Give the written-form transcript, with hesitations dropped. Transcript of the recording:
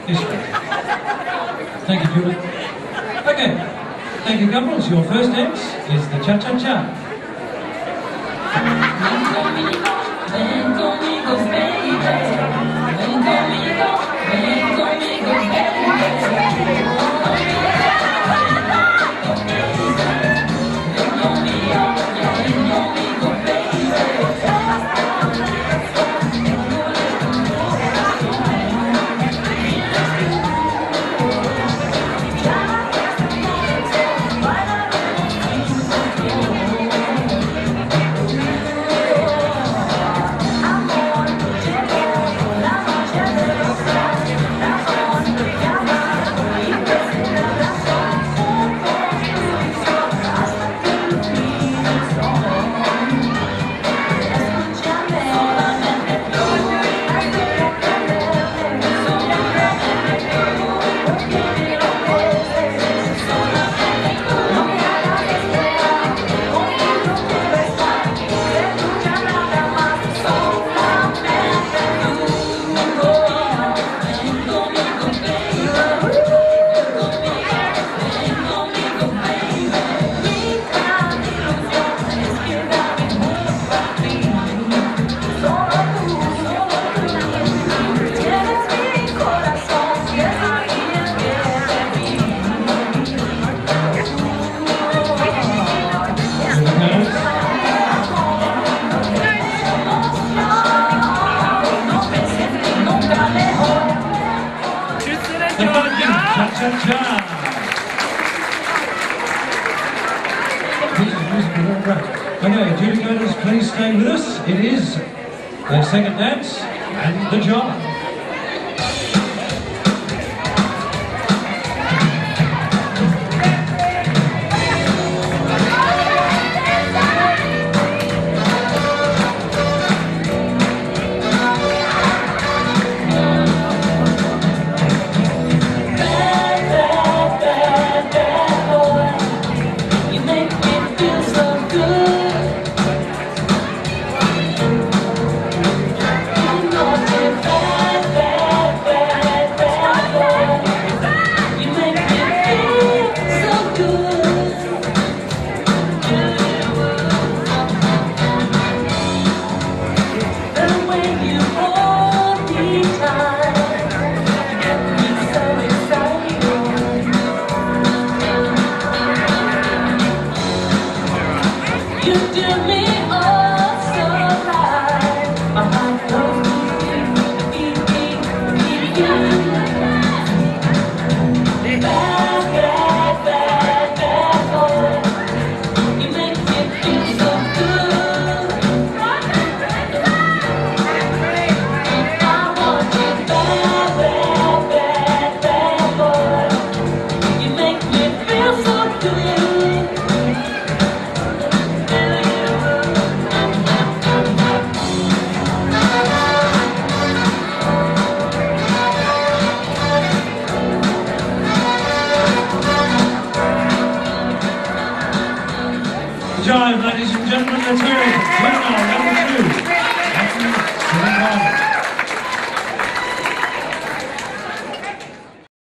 This way. Thank you, Julie. Okay, thank you, couples. Your first dance is the cha-cha-cha. Ven conmigo, baby. Ven conmigo, Cha-cha-cha. Okay, adjudicators, please stay with us. It is the second dance and the job. Jive, ladies and gentlemen, let's hear it. Juvenile number 2.